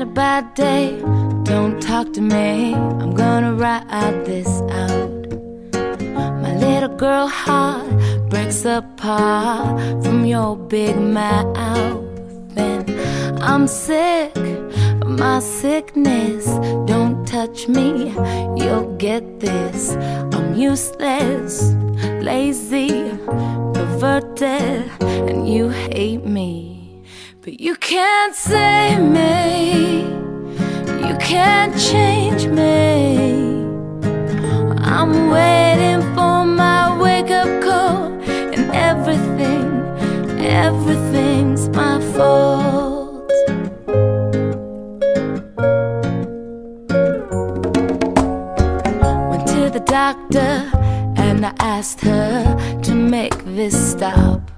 a bad day, don't talk to me, I'm gonna ride this out. My little girl heart breaks apart from your big mouth, and I'm sick of my sickness. Don't touch me, you'll get this. I'm useless, lazy, perverted, and you hate me. But you can't save me, you can't change me. I'm waiting for my wake-up call, and everything's my fault. Went to the doctor and I asked her to make this stop.